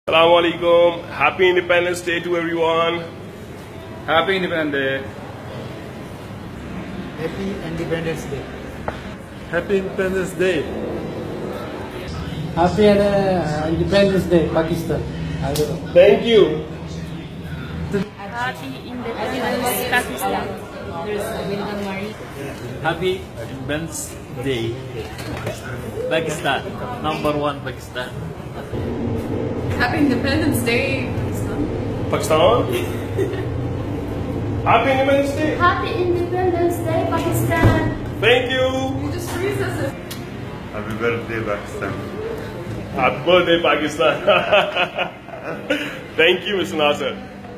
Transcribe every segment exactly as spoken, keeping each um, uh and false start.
Assalamu alaikum. Happy Independence Day to everyone. Happy Independence Day. Happy Independence Day. Happy Independence Day. Happy uh, Independence Day, Pakistan. Thank you. Happy Independence Pakistan. Happy Independence Day, Pakistan. Number one, Pakistan. Happy Independence Day, Pakistan. Happy Independence Day. Happy Independence Day, Pakistan. Thank you. You just freeze us. Happy birthday, Pakistan. Happy birthday, Pakistan. Thank you, Mister Nasser.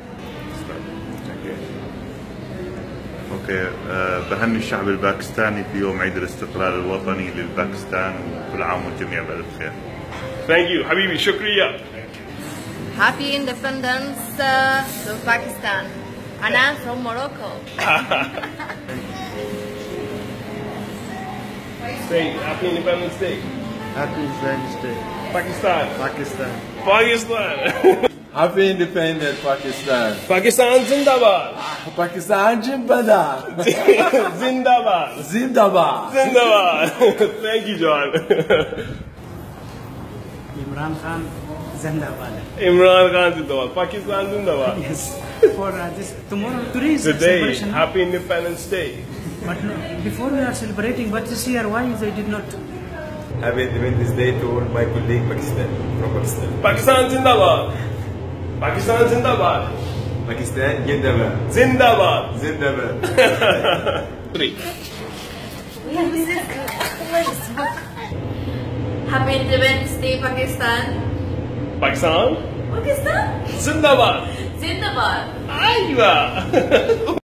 اوكي أه بهني الشعب الباكستاني في يوم عيد الاستقلال الوطني للباكستان وكل عام والجميع بألف خير. Thank you, Habibi. Shukriya. Happy Independence uh, to Pakistan. And I'm from Morocco. Say Happy Independence Day. Happy Independence Day. Pakistan. Pakistan. Pakistan. Happy Independence Pakistan. Pakistan Zindabad. Pakistan Jimbada. Zindabad. Zindabad. Zindabad. Thank you, John. Imran Khan, Zindabad. Imran Khan Zindabad. Pakistan Zindabad. Yes. For uh, this tomorrow, today is Today, celebration. Happy Independence Day. But no, before we are celebrating, but this year why they did not? Happy Independence Day to all my colleagues Pakistan from Pakistan. Pakistan Zindabad. Pakistan Zindabad. Pakistan Jimbada. Zindabad. Zindabad. Three. Happy Independence Day, Pakistan. Pakistan Pakistan? Zindabad. Zindabad. Aywa.